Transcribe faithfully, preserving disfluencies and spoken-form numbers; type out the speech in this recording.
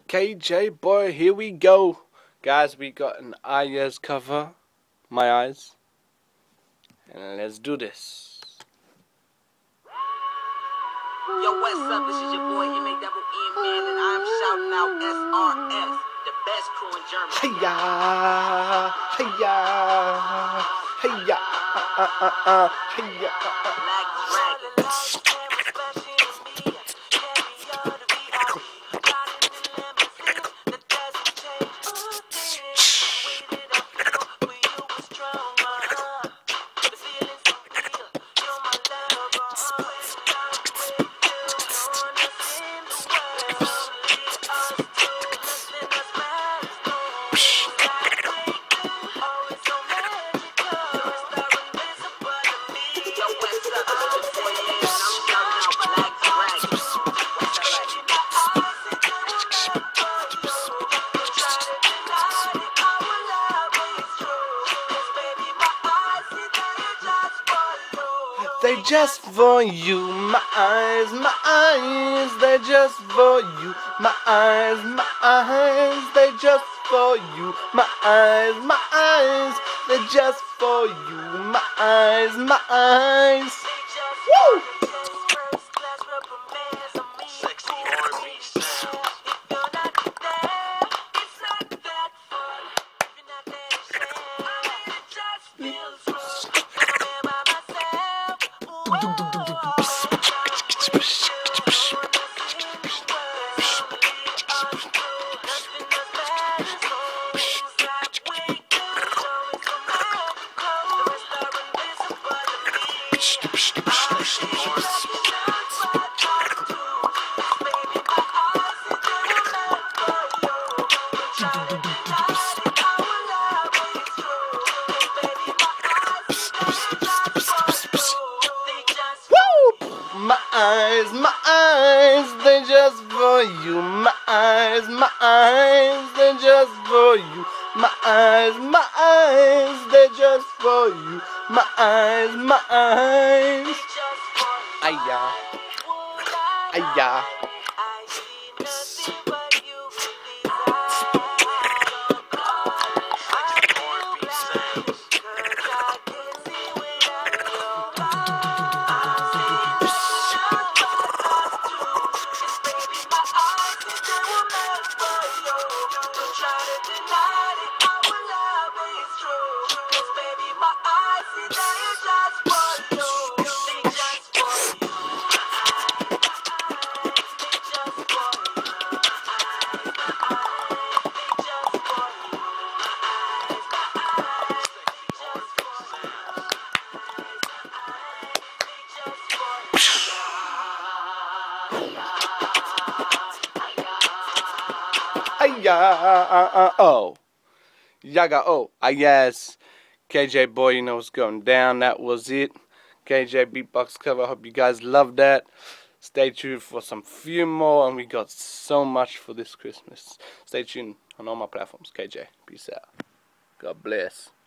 K J.Boy, here we go. Guys, we got an I Y A Z cover, My Eyes. And let's do this. Yo, what's up? This is your boy, M A double E man, and I'm shouting out S R S, the best crew in Germany. Hiya, hiya, hiya, uh, uh, uh, uh, hiya. Black Dragon. They just for you, my eyes, my eyes. They just for you, my eyes, my eyes. They just for you, my eyes, my eyes. They just for you, my eyes, my eyes. Woo! My eyes, my eyes, they just for you. My eyes, my eyes, they just for you. My eyes, my eyes, they just for you. My eyes, my eyes. Aya, aya. Hiya, uh, uh, oh. Yaga, oh, I guess. K J.Boy, you know what's going down. That was it. K J beatbox cover. I hope you guys love that. Stay tuned for some few more, and we got so much for this Christmas. Stay tuned on all my platforms. K J, peace out. God bless.